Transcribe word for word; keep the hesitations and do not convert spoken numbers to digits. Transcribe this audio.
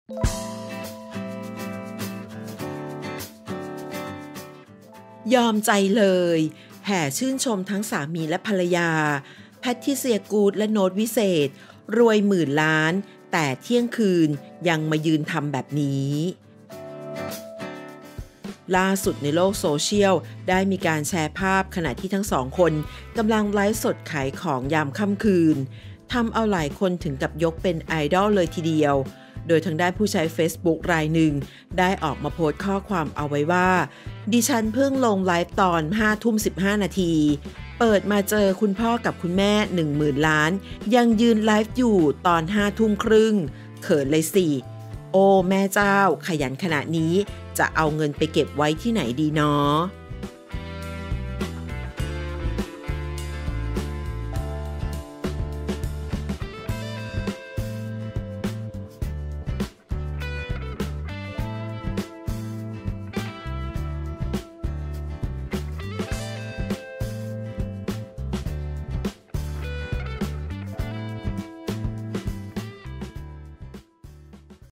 ยอมใจเลยแห่ชื่นชมทั้งสามีและภรรยาแพทริเซียกูดและโน้ตวิเศษรวยหมื่นล้านแต่เที่ยงคืนยังมายืนทำแบบนี้ล่าสุดในโลกโซเชียลได้มีการแชร์ภาพขณะที่ทั้งสองคนกำลังไลฟ์สดขายของยามค่ำคืนทำเอาหลายคนถึงกับยกเป็นไอดอลเลยทีเดียวโดยทางด้านผู้ใช้ Facebook รายหนึ่งได้ออกมาโพสต์ข้อความเอาไว้ว่าดิฉันเพิ่งลงไลฟ์ตอน ห้าทุ่มสิบห้า นาทีเปิดมาเจอคุณพ่อกับคุณแม่ หนึ่งหมื่น ล้านยังยืนไลฟ์อยู่ตอน ห้าทุ่มครึ่งเขินเลยสิโอ้แม่เจ้าขยันขนาดนี้จะเอาเงินไปเก็บไว้ที่ไหนดีเนาะ